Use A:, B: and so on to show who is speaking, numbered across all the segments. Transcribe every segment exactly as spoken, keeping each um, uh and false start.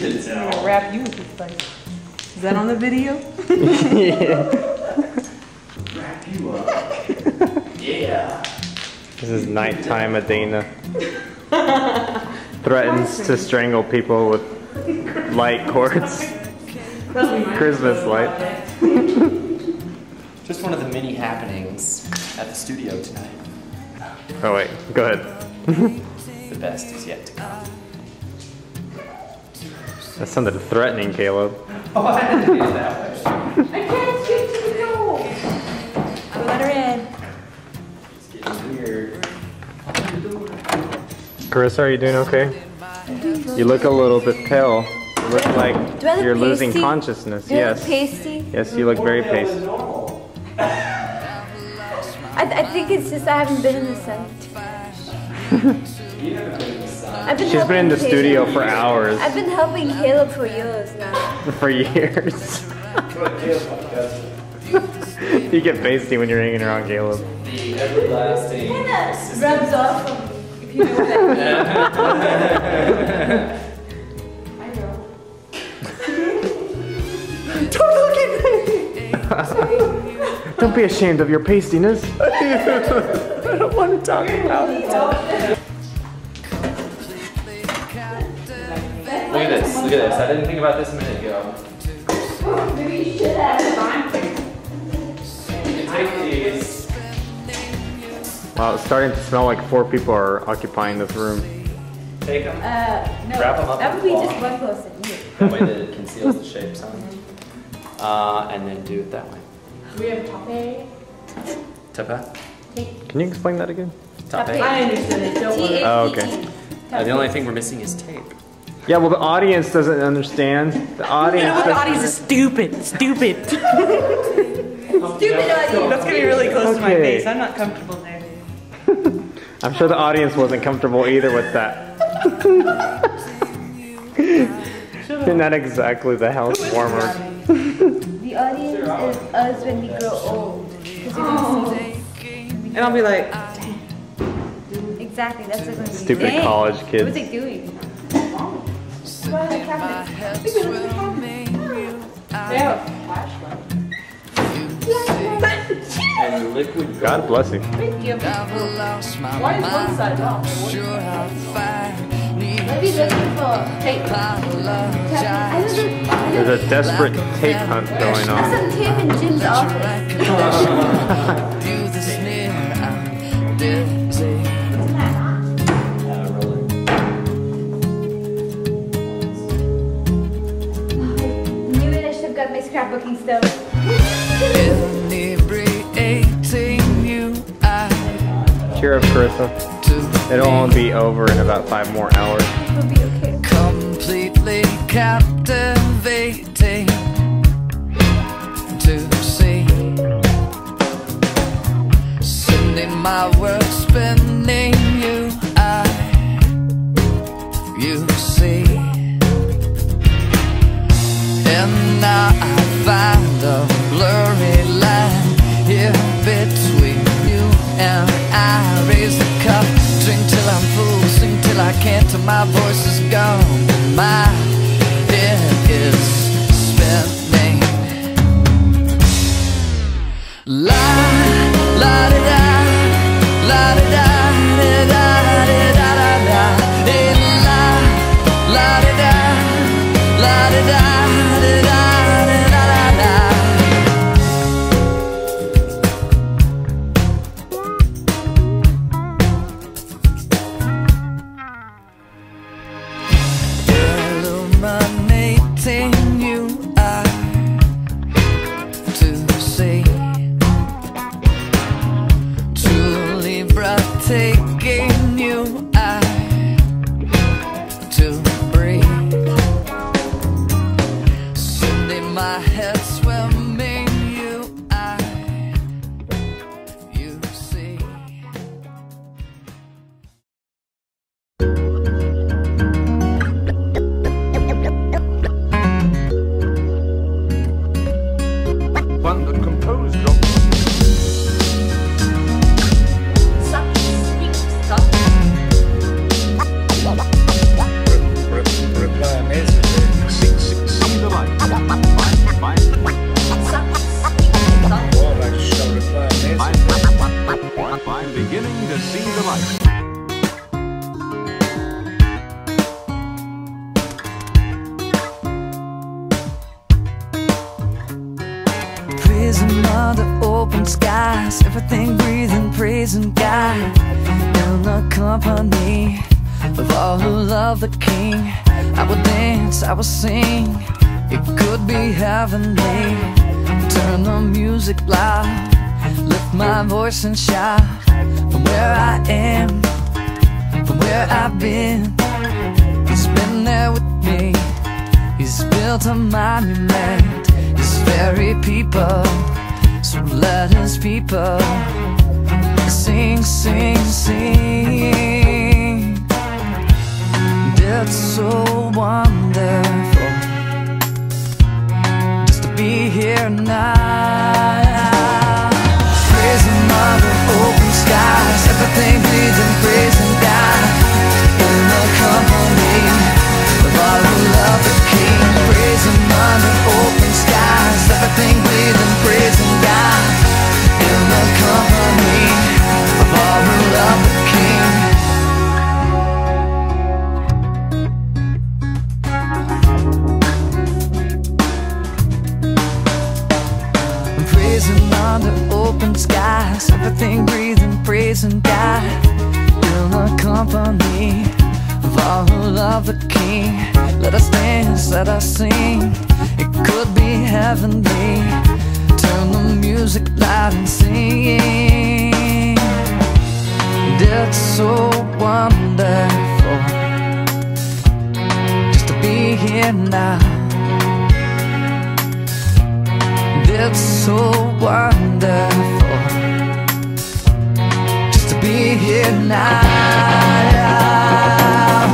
A: I'm gonna wrap you with this thing. Is that on the video?
B: Yeah.
C: Wrap you up. Yeah.
B: This is nighttime Adana. Threatens to strangle people with light cords. Christmas light.
C: Just one of the many happenings at the studio tonight.
B: Oh wait, go ahead.
C: The best is yet to come.
B: That sounded threatening, Caleb.
C: Oh, I didn't do it that way.
A: I can't get to the door. I'll let her in.
C: It's getting weird.
B: Carissa, are you doing okay? You look a little bit pale. You look like you're losing
D: pasty?
B: consciousness.
D: Do I
B: Yes.
D: look pasty?
B: Yes, you look very pasty.
D: I, th I think it's just I haven't been in the sun. I've been
B: She's been in the
D: helping
B: studio
D: Caleb.
B: for hours.
D: I've been helping Caleb for years now.
B: For years. You get pasty when you're hanging around Caleb.
C: The everlasting.
D: Rubs off on me, if you know what I mean. I know.
B: Don't look at me! Don't be ashamed of your pastiness. I don't want to talk about it.
C: Look at this, look at this. I didn't think about this a minute ago.
D: Maybe you should have.
C: You take these.
B: Wow, it's starting to smell like four people are occupying this room.
C: Take them.
D: Uh, no.
C: Wrap 'em up
D: That
C: in
D: would be
C: cloth.
D: just one person.
C: That way that it conceals the shapes on it. Uh, and then do it that way.
A: We have tope.
C: Tapa?
B: Can you explain that again?
C: Tape.
A: I understand it. Don't worry.
B: Oh, okay.
C: Uh, the only thing we're missing is tape.
B: Yeah, well, the audience doesn't understand. The audience.
A: You know what? The
B: doesn't-
A: audience is stupid. Stupid.
D: Stupid audience.
A: That's gonna be really close to my
B: Okay.
A: face. I'm not comfortable there.
B: I'm sure the audience wasn't comfortable either with that. You're not exactly the house warmer.
D: The audience is us when we grow old. Because you're gonna see
A: And I'll be like,
D: this. Exactly, that's what we're gonna be.
B: Stupid
D: Dang.
B: college
D: What's
B: kids.
D: it doing?
C: And liquid
B: God bless you.
A: thank you. Why is one side off?
D: What are you looking for? Tape. I was like,
B: There's a desperate tape hunt going
D: I
B: on.
D: some tape in Jim's office.
C: uh, roller.
D: Knew it, I should have got my scrapbooking stuff.
B: Cheer up, Carissa. It'll only be over in about five more hours.
D: We'll be okay.
E: Completely captivating to see, sending my world spinning. You, I, you see, and now I find a blurry line here between you and I. Raise the cup, drink till I'm full, sing till I can't, till my voice is gone. My head is spinning. La, la, da, da, la, da, da, da, da, da, da, da, da, eh, la, la, da, da, la, da, da, da, da, da, da, da. Illuminating you, I to see, truly breathtaking you, I to breathe, sending my head swimming you, I, you see.
B: One that composed of
E: Reply message. praising under open skies, everything breathing, praising God, in the company of all who love the King. I would dance, I would sing, it could be heavenly. Turn the music loud, lift my voice and shout. From where I am, from where I've been, He's been there with me. He's built a monument, His very people. So let His people sing, sing, sing. It's so wonderful just to be here now. Praising under open skies, everything breathing, praising God, in the company of all who love the King. Praising under open skies, everything breathing, praising God, in the company of all who love the King. Praising under open skies, everything breathing, praising God, in the company of all who love the King. Let us dance, let us sing, it could be heavenly. Turn the music loud and sing. It's so wonderful just to be here now. It's so wonderful just to be here now.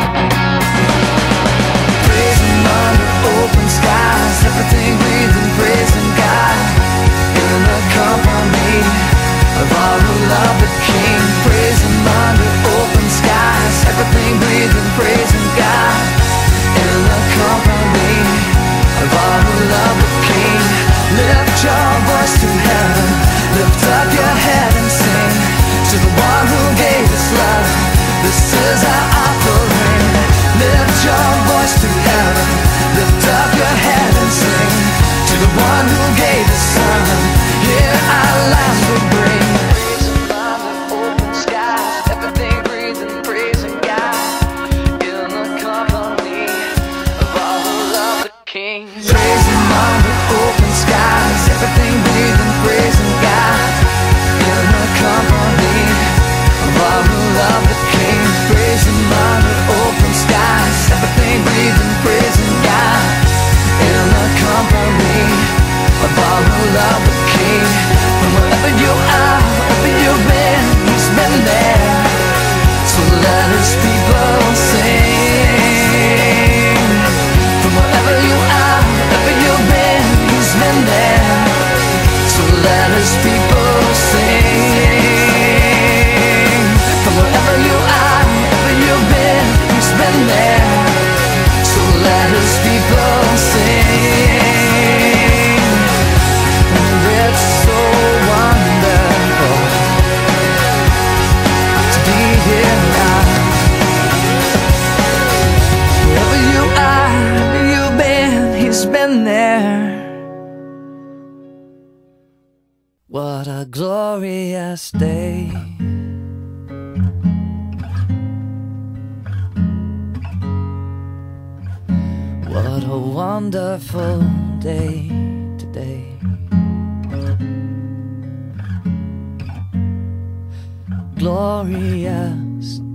E: Praising under open skies, everything breathing, praising God, in the company of all who love the King. Praising under open skies, everything breathing, praising God, in the company of all who love the King. Lift your voice to heaven, lift up your head and sing to the one who gave us love. This is our offering. Lift your voice to heaven, lift up your head and sing to the one who gave us Son. Here our lives we bring. Praising under open skies, everything breathing, praising God, in the company of all who love the King. Praising under open skies, everything breathing, praising God, in the company of all who love the King. Praising under open skies, everything breathing, praising God, in the company of all who love the King. From wherever you are, wherever you've been, He's been there. So let His people sing. From wherever you are, wherever you've been, He's been there. So let His people sing. From wherever you are, wherever you've been, He's been there. So let His people sing. And it's so wonderful to be here now. Wherever you are, wherever you've been, He's been there. What a glorious day. What a wonderful day today. Glorious